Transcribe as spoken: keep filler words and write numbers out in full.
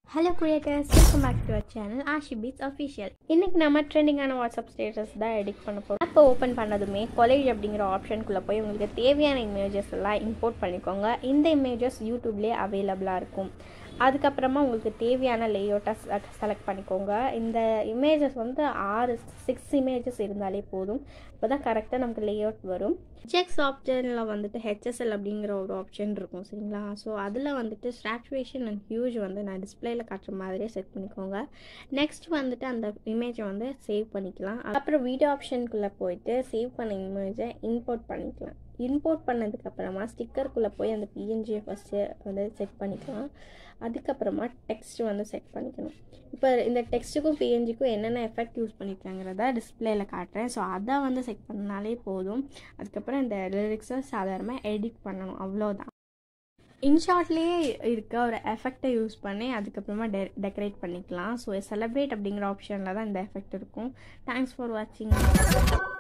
Hello creators, welcome back to our channel Ashi Beatzz official. இன்னைக்கு நம்ம ட்ரெண்டிங்கான WhatsApp status தான் எடிட் பண்ண போறோம். அப்போ ஓபன் பண்ணதுமே collage அப்படிங்கற ஆப்ஷனுக்குள்ள போய் உங்களுக்கு தேவையான இமேजेस எல்லாம் இம்போர்ட் பண்ணிக்கோங்க. இந்த இமேजेस YouTubeலயே அவேலபிளா இருக்கும். அதுக்கு அப்புறமா உங்களுக்கு தேவையான லேஅவுட்டை செலக்ட் பண்ணிக்கோங்க. இந்த இமேजेस வந்து ஆறு சிக்ஸ் இமேजेस இருந்தாலே போதும். அப்பதான் கரெக்ட்டா நமக்கு லேஅவுட் வரும். செக்ஸ் ஆப்ஷன்ல வந்துட்டு H S L அப்படிங்கற ஒரு ஆப்ஷன் இருக்கும் சரிங்களா. சோ அதுல வந்துட்டு saturation and huge வந்து நான் டிஸ்ப்ளேல காட்டுற மாதிரியே செட் பண்ணிக்கோங்க. நெக்ஸ்ட் வந்துட்டு அந்த இமேஜை வந்து சேவ் பண்ணிக்கலாம். அப்புறம் வீடியோ ஆப்ஷனுக்குள்ள போயிட்டு சேவ் பண்ண இமேஜை இம்போர்ட் பண்ணிக்கலாம். இம்போர்ட் பண்ணதுக்கு அப்புறமா ஸ்டிக்கருக்குள்ள போய் அந்த P N G ஃபர்ஸ்ட் வந்து செட் பண்ணிக்கலாம். அதுக்கு அப்புறமா டெக்ஸ்ட் வந்து செட் பண்ணிக்கணும். இப்போ இந்த டெக்ஸ்ட்டுக்கும் P N G-க்கும் என்னென்ன எஃபெக்ட் யூஸ் பண்ணிருக்காங்கறத டிஸ்ப்ளேல காட்டுறேன். ஸோ அதை வந்து செட் பண்ணாலே போதும். அதுக்கப்புறம் இந்த லிரிக்ஸை சாதாரணமாக எடிட் பண்ணணும், அவ்வளோதான். இன்ஷாட்லேயே இருக்க ஒரு எஃபெக்டை யூஸ் பண்ணி அதுக்கப்புறமா டெ டெக்கரேட் பண்ணிக்கலாம். ஸோ செலிப்ரேட் அப்படிங்கிற ஆப்ஷனில் தான் இந்த எஃபெக்ட் இருக்கும். தேங்க்ஸ் ஃபார் வாட்சிங்.